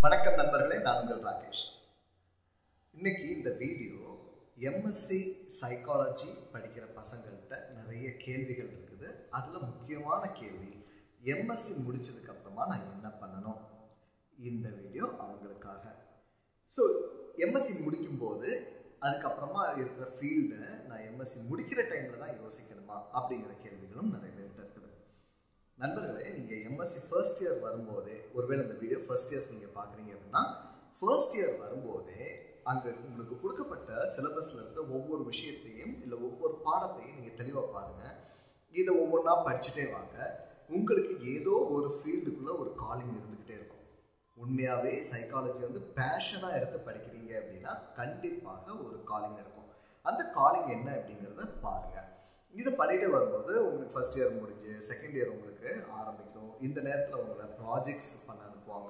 வணக்கம் நண்பர்களே, நான் உங்கள் ராகேஷ். இன்னைக்கு இந்த வீடியோ எம்எஸ்சி சைக்காலஜி படிக்கிற பசங்கள்கிட்ட நிறைய கேள்விகள் இருக்குது. அதில் முக்கியமான கேள்வி, எம்எஸ்சி முடிச்சதுக்கு அப்புறமா நான் என்ன பண்ணணும்? இந்த வீடியோ அவங்களுக்காக. ஸோ எம்எஸ்சி முடிக்கும்போது அதுக்கப்புறமா இருக்கிற ஃபீல்டை நான் எம்எஸ்சி முடிக்கிற டைமில் தான் யோசிக்கணுமா அப்படிங்கிற கேள்விகளும் நிறைய பேர்கிட்ட இருக்குது. நண்பர்களே, நீங்கள் எம்எஸ்சி ஃபர்ஸ்ட் இயர் வரும்போதே, ஒருவேளை இந்த வீடியோ ஃபர்ஸ்ட் இயர்ஸ் நீங்கள் பார்க்குறீங்க அப்படின்னா, ஃபர்ஸ்ட் இயர் வரும்போதே அங்கே உங்களுக்கு கொடுக்கப்பட்ட சிலபஸில் இருக்கிற ஒவ்வொரு விஷயத்தையும் இல்லை ஒவ்வொரு பாடத்தையும் நீங்கள் தெளிவாக பாருங்கள். இதை ஒவ்வொன்றா படிச்சுட்டே வாங்க. உங்களுக்கு ஏதோ ஒரு ஃபீல்டுக்குள்ளே ஒரு காலிங் இருந்துக்கிட்டே இருக்கும். உண்மையாகவே சைக்காலஜி வந்து பேஷனாக எடுத்து படிக்கிறீங்க அப்படின்னா கண்டிப்பாக ஒரு காலிங் இருக்கும். அந்த காலிங் என்ன அப்படிங்கிறத பாருங்கள். இதை பண்ணிகிட்டே வரும்போது உங்களுக்கு ஃபஸ்ட் இயர் முடிஞ்சு செகண்ட் இயர் உங்களுக்கு ஆரம்பிக்கும். இந்த நேரத்தில் உங்களை ப்ராஜெக்ட்ஸ் பண்ண அனுப்புவாங்க.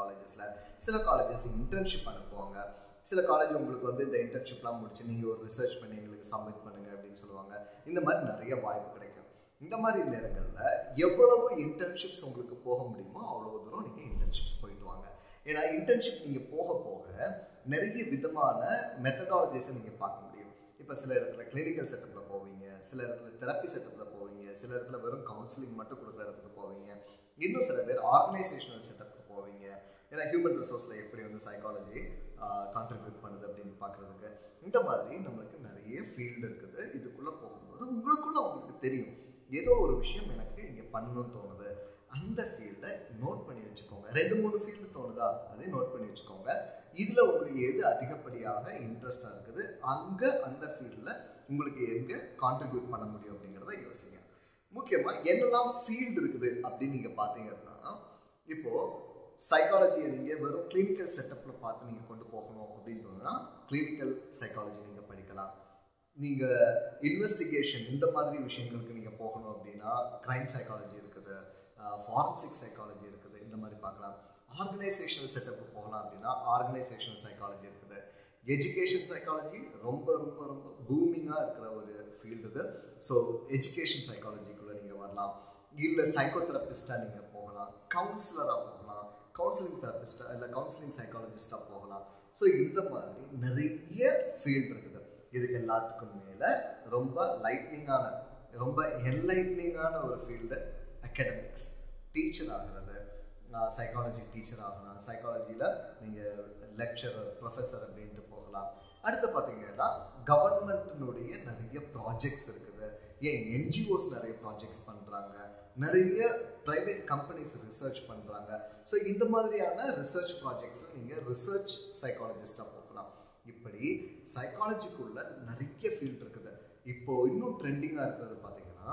சில காலேஜஸ் இன்டர்ன்ஷிப் அனுப்புவாங்க. சில காலேஜ் உங்களுக்கு வந்து இந்த இன்டர்ன்ஷிப்லாம் முடிச்சு நீங்கள் ஒரு ரிசர்ச் பண்ணி எங்களுக்கு சப்மிட் பண்ணுங்கள் அப்படின்னு சொல்லுவாங்க. இந்த மாதிரி நிறைய வாய்ப்பு கிடைக்கும். இந்த மாதிரி நேரங்களில் எவ்வளவு இன்டர்ன்ஷிப்ஸ் உங்களுக்கு போக முடியுமோ அவ்வளோ தூரம் நீங்கள் இன்டர்ன்ஷிப்ஸ் போயிட்டு வாங்க. ஏன்னா இன்டர்ன்ஷிப் நீங்கள் போக போக நிறைய விதமான மெத்தடாலஜிஸை நீங்கள் பார்க்க முடியும். இப்போ சில இடத்துல கிளினிக்கல் செட்டப்பில் போவீங்க, சில இடத்துல தெரப்பி செட்டப்பில் போவீங்க, சில இடத்துல வெறும் கவுன்சிலிங் மட்டும் கொடுக்குற இடத்துக்கு போவீங்க, இன்னும் சில பேர் ஆர்கனைசேஷனல் செட்டப்புக்கு போவீங்க. ஏன்னா ஹியூமன் ரிசோர்ஸில் எப்படி வந்து சைக்காலஜி கான்ட்ரிபியூட் பண்ணுது அப்படின்னு பார்க்குறதுக்கு. இந்த மாதிரி நம்மளுக்கு நிறைய ஃபீல்டு இருக்குது. இதுக்குள்ளே போகும்போது உங்களுக்கு தெரியும் ஏதோ ஒரு விஷயம் எனக்கு இங்கே பண்ணணும்னு தோணுது. அந்த ஃபீல்டை நோட் பண்ணி வச்சுக்கோங்க. 2-3 ஃபீல்டு தோணுதா, அதையும் நோட் பண்ணி வச்சுக்கோங்க. இதில் உங்களுக்கு எது அதிகப்படியாக இன்ட்ரெஸ்டாக இருக்குது, அங்கே அந்த ஃபீல்டில் உங்களுக்கு எங்கே கான்ட்ரிபியூட் பண்ண முடியும் அப்படிங்கிறத யோசிங்க. முக்கியமாக என்னெல்லாம் ஃபீல்டு இருக்குது அப்படின்னு நீங்கள் பார்த்தீங்க அப்படின்னா, இப்போது சைக்காலஜியை நீங்கள் வெறும் கிளினிக்கல் செட்டப்பில் பார்த்து நீங்கள் கொண்டு போகணும் அப்படின்னு சொன்னால் கிளினிக்கல் சைக்காலஜி நீங்கள் படிக்கலாம். நீங்கள் இன்வெஸ்டிகேஷன் இந்த மாதிரி விஷயங்களுக்கு நீங்கள் போகணும் அப்படின்னா க்ரைம் சைக்காலஜி இருக்குது, ஃபாரன்சிக் சைக்காலஜி இருக்குது, இந்த மாதிரி பார்க்கலாம். ஆர்கனைசேஷனல் செட்டப்பு போகலாம் அப்படின்னா ஆர்கனைசேஷனல் சைக்காலஜி இருக்குது. எஜுகேஷன் சைக்காலஜி ரொம்ப ரொம்ப ரொம்ப பூமிங்காக இருக்கிற ஒரு ஃபீல்டு இது. ஸோ எஜுகேஷன் சைக்காலஜிக்குள்ளே நீங்கள் வரலாம். இல்லை சைக்கோதெரபிஸ்டாக நீங்கள் போகலாம், கவுன்சிலராக போகலாம், கவுன்சிலிங் தெரபிஸ்டாக இல்லை கவுன்சிலிங் சைக்காலஜிஸ்டாக போகலாம். ஸோ இந்த மாதிரி நிறைய ஃபீல்டு இருக்குது. இதுக்கு எல்லாத்துக்கும் மேலே ரொம்ப லைட்னிங்கான, ரொம்ப என்லைட்னிங்கான ஒரு ஃபீல்டு அகாடமிக்ஸ். டீச்சர் ஆகிறது, சைக்காலஜி டீச்சர் ஆகலாம். சைக்காலஜியில் நீங்கள் லெக்சரர், ப்ரொஃபஸர் அப்படின்ட்டு போகலாம். அடுத்து பார்த்தீங்கன்னா கவர்மெண்ட்டினுடைய நிறைய ப்ராஜெக்ட்ஸ் இருக்குது. ஏன் என்ஜிஓஸ் நிறைய ப்ராஜெக்ட்ஸ் பண்ணுறாங்க, நிறைய ப்ரைவேட் கம்பெனிஸ் ரிசர்ச் பண்ணுறாங்க. ஸோ இந்த மாதிரியான ரிசர்ச் ப்ராஜெக்ட்ஸில் நீங்கள் ரிசர்ச் சைக்காலஜிஸ்டாக போகலாம். இப்படி சைக்காலஜிக்குள்ள நிறைய ஃபீல்டு இருக்குது. இப்போது இன்னும் ட்ரெண்டிங்காக இருக்கிறது பார்த்தீங்கன்னா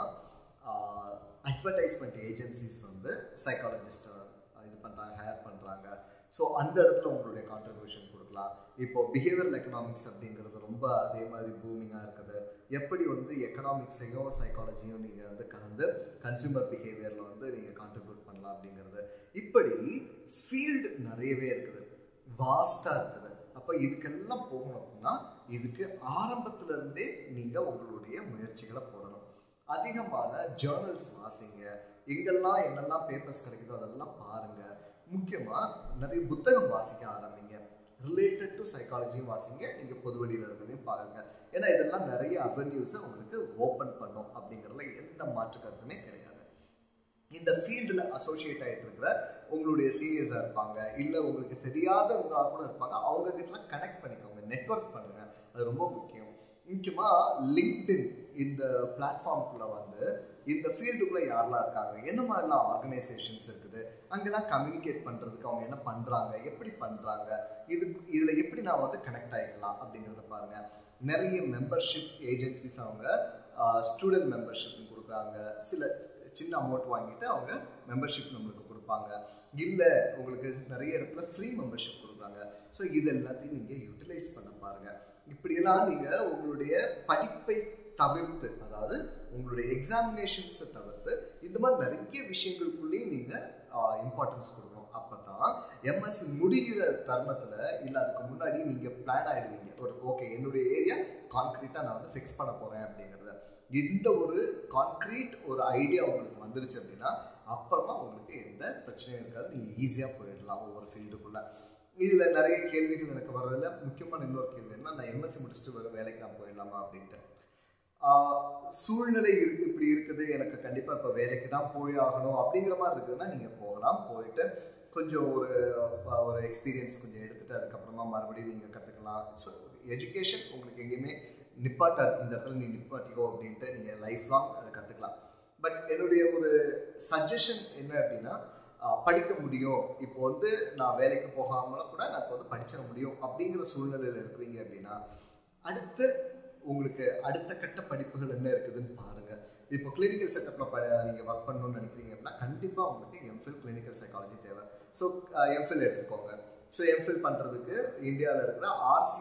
அட்வர்டைஸ்மெண்ட் ஏஜென்சிஸ் வந்து சைக்காலஜிஸ்ட்டை இது பண்ணுறாங்க, ஹையர் பண்ணுறாங்க. ஸோ அந்த இடத்துல உங்களுடைய கான்ட்ரிபியூஷன் கொடுக்கலாம். இப்போது பிஹேவியரல் எக்கனாமிக்ஸ் அப்படிங்கிறது ரொம்ப அதே மாதிரி பூமிங்காக இருக்குது. எப்படி வந்து எக்கனாமிக்ஸையும் சைக்காலஜியும் நீங்கள் வந்து கலந்து கன்சியூமர் பிஹேவியரில் வந்து நீங்கள் கான்ட்ரிபியூட் பண்ணலாம் அப்படிங்கிறது. இப்படி ஃபீல்டு நிறையவே இருக்குது, வாஸ்டாக இருக்குது. அப்போ இதுக்கெல்லாம் போகணும் அப்படின்னா இதுக்கு ஆரம்பத்திலேருந்தே நீங்கள் உங்களுடைய முயற்சிகளை போடணும். அதிகமான ஜேர்னல்ஸ் வாசிங்க. எங்கெல்லாம் என்னெல்லாம் பேப்பர்ஸ் கிடைக்குதோ அதெல்லாம் பாருங்கள். முக்கியமாக நிறைய புத்தகம் வாசிக்க ஆரம்பிங்க. ரிலேட்டட் டு சைக்காலஜியும் வாசிங்க, நீங்கள் பொதுவெளியில் இருக்கிறதையும் பாருங்கள். ஏன்னா இதெல்லாம் நிறைய அவென்யூஸை உங்களுக்கு ஓப்பன் பண்ணும் அப்படிங்கிறதுல எந்த மாற்று கருத்துமே கிடையாது. இந்த ஃபீல்டில் அசோசியேட் ஆகிட்டு இருக்கிற உங்களுடைய சீனியர்ஸாக இருப்பாங்க, இல்லை உங்களுக்கு தெரியாதவங்களாக கூட இருப்பாங்க. அவங்ககிட்டலாம் கனெக்ட் பண்ணிக்கோங்க, நெட்வொர்க் பண்ணுங்கள். அது ரொம்ப முக்கியம். முக்கியமாக லிங்க்டின் இந்த பிளாட்ஃபார்முக்குள்ளே வந்து இந்த ஃபீல்டுக்குள்ளே யாரெல்லாம் இருக்காங்க, என்ன மாதிரிலாம் ஆர்கனைசேஷன்ஸ் இருக்குது, அங்கெல்லாம் கம்யூனிகேட் பண்ணுறதுக்கு அவங்க என்ன பண்ணுறாங்க, எப்படி பண்ணுறாங்க, இதில் எப்படி நான் வந்து கனெக்ட் ஆகிக்கலாம் அப்படிங்கிறத பாருங்கள். நிறைய மெம்பர்ஷிப் ஏஜென்சிஸ் அவங்க ஸ்டூடெண்ட் மெம்பர்ஷிப் கொடுக்குறாங்க. சில சின்ன அமௌண்ட் வாங்கிட்டு அவங்க மெம்பர்ஷிப் நம்மளுக்கு கொடுப்பாங்க. இல்லை உங்களுக்கு நிறைய இடத்துல ஃப்ரீ மெம்பர்ஷிப் கொடுக்குறாங்க. ஸோ இது எல்லாத்தையும் நீங்கள் யூட்டிலைஸ் பண்ண பாருங்கள். இப்படியெல்லாம் நீங்கள் உங்களுடைய படிப்பை தவிர்த்து, அதாவது உங்களுடைய எக்ஸாமினேஷன்ஸை தவிர்த்து இந்த மாதிரி நிறைய விஷயங்களுக்குள்ளேயும் நீங்கள் இம்பார்ட்டன்ஸ் கொடுக்கணும். அப்போ தான் எம்எஸ்சி முடிகிற தருணத்தில் இல்லை அதுக்கு முன்னாடி நீங்கள் பிளான் ஆகிடுவீங்க. ஓகே, என்னுடைய ஏரியா கான்க்ரீட்டாக நான் வந்து ஃபிக்ஸ் பண்ண போகிறேன் அப்படிங்கிறத. இந்த ஒரு கான்க்ரீட் ஒரு ஐடியா உங்களுக்கு வந்துருச்சு அப்படின்னா அப்புறமா உங்களுக்கு எந்த பிரச்சனையும் இருக்காது, நீங்கள் ஈஸியாக போயிடலாம் ஒவ்வொரு ஃபீல்டுக்குள்ளே. இதில் நிறைய கேள்விகள் எனக்கு வர்றதில்ல. முக்கியமான இன்னொரு கேள்வி என்ன, நான் எம்எஸ்சி முடிச்சுட்டு வர வேலைக்கு நான் போயிடலாமா அப்படின்ட்டு. சூழ்நிலை இப்படி இருக்குது, எனக்கு கண்டிப்பாக இப்போ வேலைக்கு தான் போய் ஆகணும் அப்படிங்கிற மாதிரி இருக்குதுன்னா நீங்கள் போகலாம். போயிட்டு கொஞ்சம் ஒரு எக்ஸ்பீரியன்ஸ் கொஞ்சம் எடுத்துகிட்டு அதுக்கப்புறமா மறுபடியும் நீங்கள் கற்றுக்கலாம். ஸோ எஜுகேஷன் உங்களுக்கு எங்கேயுமே நிப்பாட்டாது, இந்த இடத்துல நீ நிப்பாட்டிக்கோ அப்படின்ட்டு நீங்கள் லைஃப் லாங் அதை கற்றுக்கலாம். பட் என்னுடைய ஒரு சஜஷன் என்ன அப்படின்னா, படிக்க முடியும், இப்போ வந்து நான் வேலைக்கு போகாமலும் கூட நான் இப்போ வந்து படிச்சிட முடியும் அப்படிங்கிற சூழ்நிலையில் இருக்கிறீங்க அப்படின்னா அடுத்து உங்களுக்கு அடுத்த கட்ட படிப்புகள் என்ன இருக்குதுன்னு பாருங்கள். இப்போ கிளினிக்கல் செட்டப்பில் நீங்கள் ஒர்க் பண்ணணும்னு நினைக்கிறீங்க அப்படின்னா கண்டிப்பாக உங்களுக்கு எம்ஃபில் கிளினிக்கல் சைக்காலஜி தேவை. ஸோ எம்ஃபில் எடுத்துக்கோங்க. ஸோ எம்ஃபில் பண்ணுறதுக்கு இந்தியாவில் இருக்கிற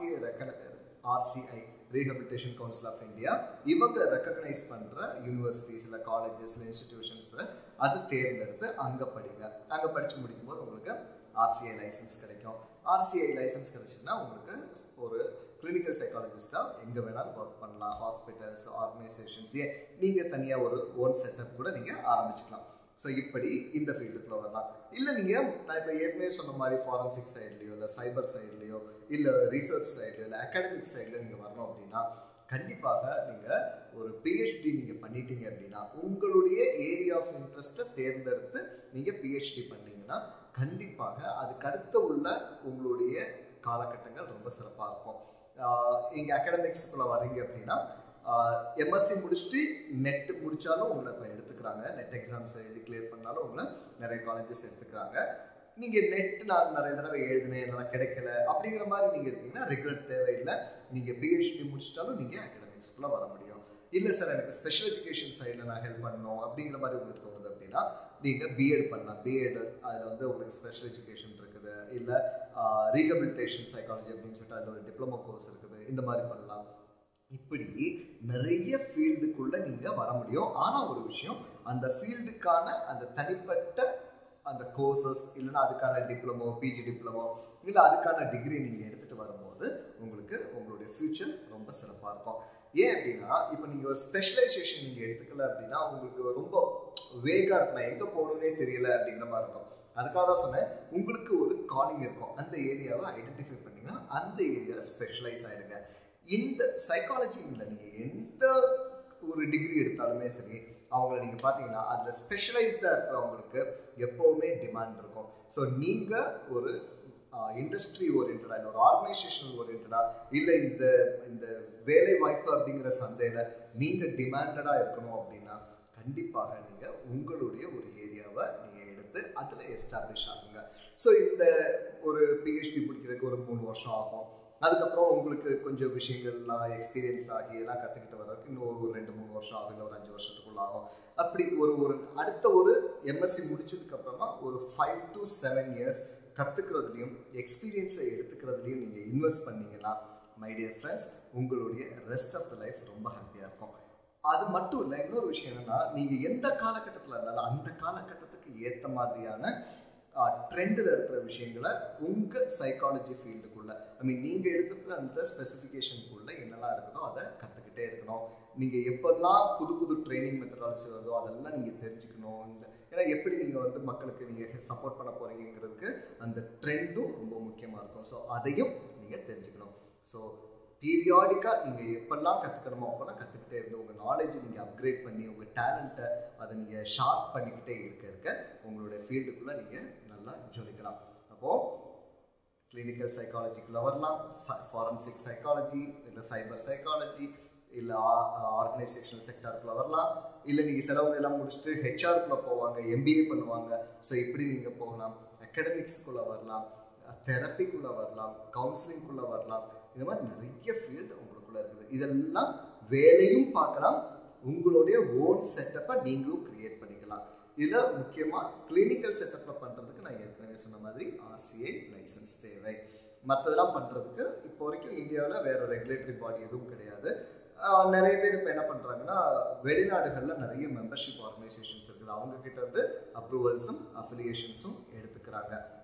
RCI rehabilitation council of India இவங்க ரெக்கக்னைஸ் பண்ணுற யூனிவர்சிட்டிஸில் காலேஜஸில் இன்ஸ்டிடியூஷன்ஸில் அது தேர்ந்தெடுத்து அங்கே படிங்க. அங்கே படித்து முடிக்கும்போது உங்களுக்கு RCI லைசன்ஸ் கிடைக்கும். RCI லைசன்ஸ் கிடைச்சுன்னா உங்களுக்கு ஒரு கிளினிக்கல் சைக்காலஜிஸ்ட்டாக எங்கே வேணாலும் ஒர்க் பண்ணலாம். ஹாஸ்பிட்டல்ஸ், ஆர்கனைசேஷன்ஸ், நீங்கள் தனியாக ஒரு ஓன் செட்டப் கூட நீங்கள் ஆரம்பிச்சுக்கலாம். ஸோ இப்படி இந்த ஃபீல்டுக்குள்ளே வரலாம். இல்லை நீங்கள் நான் இப்போ ஏற்கனவே சொன்ன மாதிரி ஃபாரன்சிக் சைட்லேயோ இல்லை சைபர் சைட்லேயோ இல்லை ரிசர்ச் சைட்லையோ இல்லை அகாடமிக் சைடில் நீங்கள் வரணும் அப்படின்னா கண்டிப்பாக நீங்கள் ஒரு PhD நீங்கள் பண்ணிட்டீங்க அப்படின்னா உங்களுடைய ஏரியா ஆஃப் இன்ட்ரெஸ்ட்டை தேர்ந்தெடுத்து நீங்கள் PhD பண்ணிங்கன்னா கண்டிப்பாக அதுக்கடுத்து உள்ள உங்களுடைய காலகட்டங்கள் ரொம்ப சிறப்பாக இருக்கும். இங்கே அகாடமிக்ஸுக்குள்ளே வரீங்க அப்படின்னா எம்எஸ்சி முடிச்சுட்டு நெட் முடித்தாலும் உங்களை இப்போ எடுத்துக்கிறாங்க. நெட் எக்ஸாம்ஸ் எழுதி கிளியர் பண்ணாலும் உங்களை நிறைய காலேஜஸ் எடுத்துக்கிறாங்க. நீங்கள் நெட் நான் நிறைய தடவை எழுதினேன், என்னால் கிடைக்கல அப்படிங்கிற மாதிரி நீங்கள் இருக்கீங்கன்னா ரெகுலர் தேவையில்லை. நீங்கள் PhD முடிச்சிட்டாலும் நீங்கள் அகாடமிக்ஸ்குள்ளே வர முடியும். இல்லை சார் எனக்கு ஸ்பெஷல் எஜுகேஷன் சைடில் நான் ஹெல்ப் பண்ணணும் அப்படிங்கிற மாதிரி உங்களுக்கு தோணுது அப்படின்னா நீங்கள் பிஎட் பண்ணலாம். பிஎட் அதில் வந்து உங்களுக்கு ஸ்பெஷல் எஜுகேஷன் இருக்குது, இல்லை ரீஹபிலிட்டேஷன் சைக்காலஜி அப்படின்னு சொல்லிட்டு அதில் ஒரு டிப்ளமோ கோர்ஸ் இருக்குது, இந்த மாதிரி பண்ணலாம். இப்படி நிறைய ஃபீல்டுக்குள்ளே நீங்கள் வர முடியும். ஆனால் ஒரு விஷயம், அந்த ஃபீல்டுக்கான அந்த தனிப்பட்ட அந்த கோர்சஸ் இல்லைன்னா அதுக்கான டிப்ளமோ, பிஜி டிப்ளமோ இல்லை அதுக்கான டிகிரி நீங்கள் எடுத்துகிட்டு வரும்போது உங்களுக்கு உங்களுடைய ஃப்யூச்சர் ரொம்ப சிறப்பாக இருக்கும். ஏன் அப்படின்னா இப்போ நீங்கள் ஒரு ஸ்பெஷலைசேஷன் நீங்கள் எடுத்துக்கல அப்படின்னா உங்களுக்கு ரொம்ப வேகாக இருக்கும், எங்கே போகணுன்னே தெரியல அப்படிங்கிற மாதிரி இருக்கும். அதுக்காக தான் சொன்னேன், உங்களுக்கு ஒரு காலிங் இருக்கும், அந்த ஏரியாவை ஐடென்டிஃபை பண்ணிங்கன்னா அந்த ஏரியாவில் ஸ்பெஷலைஸ் ஆகிடுங்க. இந்த சைக்காலஜியில் நீங்கள் எந்த ஒரு டிகிரி எடுத்தாலுமே சரி, அவங்கள நீங்கள் பார்த்தீங்கன்னா அதில் ஸ்பெஷலைஸ்டாக இருக்கிறவங்களுக்கு எப்போவுமே டிமாண்ட் இருக்கும். ஸோ நீங்கள் ஒரு இண்டஸ்ட்ரி ஓரியன்டா இல்லை ஒரு ஆர்கனைசேஷன் ஓரியன்டா இல்லை இந்த வேலை வாய்ப்பு அப்படிங்கிற சந்தையில் நீங்கள் டிமாண்டடாக இருக்கணும் அப்படின்னா கண்டிப்பாக நீங்கள் உங்களுடைய ஒரு ஏரியாவை நீங்கள் எடுத்து அதில் எஸ்டாப்ளிஷ் ஆகுங்க. ஸோ இந்த ஒரு PhD முடிக்கிறதுக்கு ஒரு 3 வருஷம் ஆகும். அதுக்கப்புறம் உங்களுக்கு கொஞ்சம் விஷயங்கள்லாம் எக்ஸ்பீரியன்ஸ் ஆகி எல்லாம் கற்றுக்கிட்டு வர்றதுக்கு இன்னும் ஒரு 2-3 வருஷம் ஆகும், இல்லை ஒரு 5 வருஷத்துக்குள்ள ஆகும். அப்படி ஒரு அடுத்த ஒரு எம்எஸ்சி முடிச்சதுக்கப்புறமா ஒரு 5 to 7 இயர்ஸ் கற்றுக்கிறதுலையும் எக்ஸ்பீரியன்ஸை எடுத்துக்கிறதுலையும் நீங்கள் இன்வெஸ்ட் பண்ணிங்கன்னா மை டியர் ஃப்ரெண்ட்ஸ் உங்களுடைய ரெஸ்ட் ஆஃப் த லைஃப் ரொம்ப ஹாப்பியாக இருக்கும். அது மட்டும் இல்லை, இன்னொரு விஷயம் என்னென்னா நீங்கள் எந்த காலகட்டத்தில் இருந்தாலும் அந்த காலகட்டத்துக்கு ஏற்ற மாதிரியான ட்ரெண்டில் இருக்கிற விஷயங்களை உங்கள் சைக்காலஜி ஃபீல்டுக்குள்ளே நீங்கள் எடுத்துகிட்டு அந்த ஸ்பெசிஃபிகேஷனுக்குள்ளே என்னெல்லாம் இருக்குதோ அதை கற்றுக்கிட்டே இருக்கணும். நீங்கள் எப்போல்லாம் புது ட்ரைனிங் மெத்தடாலஜி வருதோ அதெல்லாம் நீங்கள் தெரிஞ்சுக்கணும். ஏன்னா எப்படி நீங்கள் வந்து மக்களுக்கு நீங்கள் சப்போர்ட் பண்ண போகிறீங்கிறதுக்கு அந்த ட்ரெண்டும் ரொம்ப முக்கியமாக இருக்கும். ஸோ அதையும் நீங்கள் தெரிஞ்சுக்கணும். ஸோ பீரியாடிக்காக நீங்கள் எப்பெல்லாம் கற்றுக்கணுமோ அப்போல்லாம் கற்றுக்கிட்டே இருந்து உங்கள் நாலேஜை நீங்கள் அப்கிரேட் பண்ணி உங்கள் டேலண்ட்டை அதை நீங்கள் ஷார்ப் பண்ணிக்கிட்டே இருக்க உங்களுடைய ஃபீல்டுக்குள்ளே நீங்கள் நல்லா ஜொலிக்கலாம். அப்போது கிளினிக்கல் சைக்காலஜிக்குள்ளே வரலாம், ஃபாரன்சிக் சைக்காலஜி இல்லை சைபர் சைக்காலஜி இல்லை ஆர்கனைசேஷனல் செக்டாருக்குள்ளே வரலாம், இல்லை நீங்கள் சிலவங்க எல்லாம் முடிச்சுட்டு ஹெச்ஆருக்குள்ளே போவாங்க, MBA பண்ணுவாங்க. ஸோ இப்படி நீங்கள் போகலாம். அகாடமிக்ஸுக்குள்ளே வரலாம், தெரப்பிக்குள்ளே வரலாம், கவுன்சிலிங்குள்ளே வரலாம். இந்த மாதிரி நிறைய ஃபீல்டு உங்களுக்குள்ளே இருக்குது. இதெல்லாம் வேலையும் பார்க்கலாம், உங்களுடைய ஓன் செட்டப்பை நீங்களும் க்ரியேட் பண்ணிக்கலாம். இதில் முக்கியமாக கிளினிக்கல் செட்டப்பில் பண்ணுறதுக்கு நான் ஏற்கனவே சொன்ன மாதிரி RCI லைசன்ஸ் தேவை. மற்றதெல்லாம் பண்ணுறதுக்கு இப்போ வரைக்கும் இந்தியாவில் வேறு ரெகுலேட்டரி பாடி எதுவும் கிடையாது. நிறைய பேர் இப்போ என்ன பண்ணுறாங்கன்னா வெளிநாடுகளில் நிறைய மெம்பர்ஷிப் ஆர்கனைசேஷன்ஸ் இருக்குது, அவங்கக்கிட்ட இருந்து அப்ரூவல்ஸும் அஃபிலியேஷன்ஸும் எடுத்துக்கிறாங்க.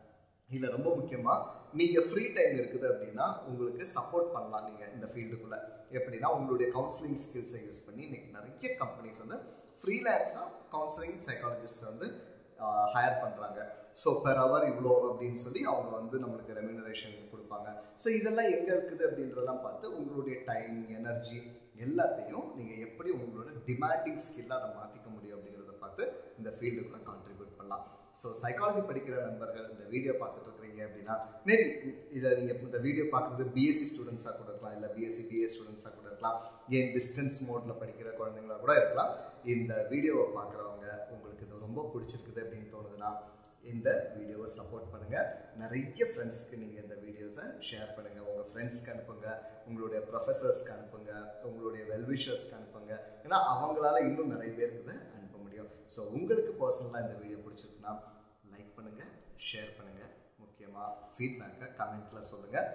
இதில் ரொம்ப முக்கியமாக நீங்கள் ஃப்ரீ டைம் இருக்குது அப்படின்னா உங்களுக்கு சப்போர்ட் பண்ணலாம் நீங்கள் இந்த ஃபீல்டுக்குள்ளே. எப்படின்னா உங்களுடைய கவுன்சிலிங் ஸ்கில்ஸை யூஸ் பண்ணி இன்றைக்கி நிறைய கம்பெனிஸ் வந்து ஃப்ரீலான்ஸாக கவுன்சிலிங் சைக்காலஜிஸ்ட் வந்து ஹையர் பண்ணுறாங்க. ஸோ பெர் ஹவர் இவ்வளோ அப்படின்னு சொல்லி அவங்க வந்து நம்மளுக்கு ரெம்யூனரேஷன் கொடுப்பாங்க. ஸோ இதெல்லாம் எங்கே இருக்குது அப்படின்றதெல்லாம் பார்த்து உங்களுடைய டைம், எனர்ஜி எல்லாத்தையும் நீங்கள் எப்படி உங்களோட டிமாண்டிங் ஸ்கில்லாக அதை மாற்றிக்க முடியும் அப்படிங்கிறத பார்த்து இந்த ஃபீல்டுக்குள்ளே கான்ட்ரிபியூட் பண்ணலாம். ஸோ சைக்காலஜி படிக்கிற நண்பர்கள் இந்த வீடியோ பார்த்துட்டு இருக்கிறீங்க அப்படின்னா மேபி இதை நீங்கள் இந்த வீடியோ பார்க்குறது பிஎஸ்சி ஸ்டூடெண்ட்ஸாக கூட இருக்கலாம், இல்லை பிஎஸ்சி பிஏ ஸ்டூடெண்ட்ஸாக கூட இருக்கலாம், ஏன் டிஸ்டன்ஸ் மோடில் படிக்கிற குழந்தைங்களா கூட இருக்கலாம். இந்த வீடியோவை பார்க்குறவங்க உங்களுக்கு இது ரொம்ப பிடிச்சிருக்குது அப்படின்னு தோணுதுன்னா இந்த வீடியோவை சப்போர்ட் பண்ணுங்கள். நிறைய ஃப்ரெண்ட்ஸ்க்கு நீங்கள் இந்த வீடியோஸை ஷேர் பண்ணுங்கள். உங்கள் ஃப்ரெண்ட்ஸ்க்கு அனுப்புங்க, உங்களுடைய ப்ரொஃபஸர்ஸ்க்கு அனுப்புங்க, உங்களுடைய வெல்விஷர்ஸ்க்கு அனுப்புங்க. ஏன்னா அவங்களால இன்னும் நிறைய பேருக்கு இதை அனுப்ப முடியும். ஸோ உங்களுக்கு பர்சனலாக இந்த வீடியோ பிடிச்சிருக்குன்னா லைக் பண்ணுங்கள், ஷேர் பண்ணுங்கள். முக்கியமாக ஃபீட்பேக்கை கமெண்ட்டில் சொல்லுங்கள்.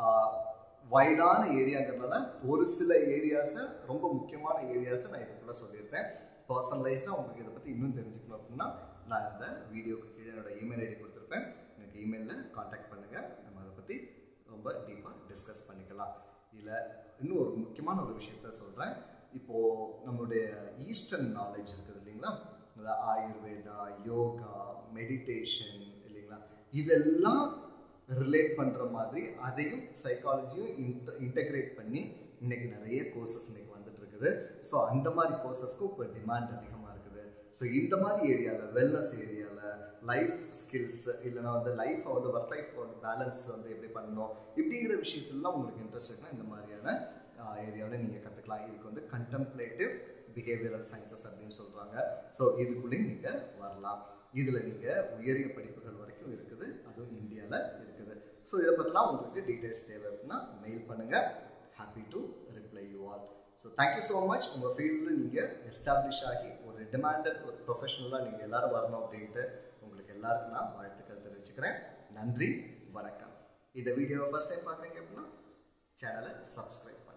வைடான ஏரியாங்கிறதுனால ஒரு சில ஏரியாஸை, ரொம்ப முக்கியமான ஏரியாஸை நான் இதுக்குள்ளே சொல்லியிருப்பேன். பர்சனலைஸ்டாக உங்களுக்கு இதை பற்றி இன்னும் தெரிஞ்சுக்கணும் அப்படின்னா நான் இந்த வீடியோக்கு கீழே என்னோட இமெயில் ஐடி கொடுத்துருப்பேன். எனக்கு இமெயிலில் காண்டாக்ட் பண்ணுங்கள். நம்ம அதை பற்றி ரொம்ப டீப்பாக டிஸ்கஸ் பண்ணிக்கலாம். இதில் இன்னும் ஒரு முக்கியமான ஒரு விஷயத்த சொல்கிறேன். இப்போது நம்மளுடைய ஈஸ்டர்ன் நாலேஜ் இருக்குது இல்லைங்களா, இந்த ஆயுர்வேதா, யோகா, மெடிடேஷன் இல்லைங்களா, இதெல்லாம் ரிலேட் பண்ணுற மாதிரி அதையும் சைக்காலஜியும் இன்டகிரேட் பண்ணி இன்றைக்கி நிறைய கோர்சஸ் இன்றைக்கி வந்துட்டு இருக்குது. ஸோ அந்த மாதிரி கோர்சஸ்க்கும் இப்போ டிமாண்ட் அதிகமாக இருக்குது. ஸோ இந்த மாதிரி ஏரியாவில், வெல்னஸ் ஏரியாவில், லைஃப் ஸ்கில்ஸ் இல்லைனா வந்து லைஃப்பை வந்து ஒர்க் லைஃப் வந்து பேலன்ஸ் வந்து எப்படி பண்ணணும் இப்படிங்கிற விஷயத்துலாம் உங்களுக்கு இன்ட்ரெஸ்ட் இருக்குன்னா இந்த மாதிரியான ஏரியாவில் நீங்கள் கற்றுக்கலாம். இதுக்கு வந்து கண்டெம்ப்ளேட்டிவ் பிஹேவியரல் சயின்சஸ் அப்படின்னு சொல்கிறாங்க. ஸோ இதுக்குள்ளேயும் நீங்கள் வரலாம். இதில் நீங்கள் உயரிய படிப்புகள் வரைக்கும் இருக்குது, அதுவும் இந்தியாவில் இருக்குது. ஸோ இதை பற்றிலாம் உங்களுக்கு டீட்டெயில்ஸ் தேவை அப்படின்னா மெயில் பண்ணுங்கள். Happy to reply you all. So thank you so much. உங்கள் ஃபீல்டில் நீங்கள் எஸ்டாப்ளிஷ் ஆகி ஒரு டிமாண்டட் ஒரு ப்ரொஃபஷனலாக நீங்கள் எல்லோரும் வரணும் அப்படின்ட்டு உங்களுக்கு எல்லாருக்கும் நான் வாழ்த்துக்கள் தெரிவிச்சுக்கிறேன். நன்றி, வணக்கம். இந்த வீடியோவை ஃபர்ஸ்ட் டைம் பார்க்குறீங்க அப்படின்னா சேனலை சப்ஸ்கிரைப் பண்ணுங்கள்.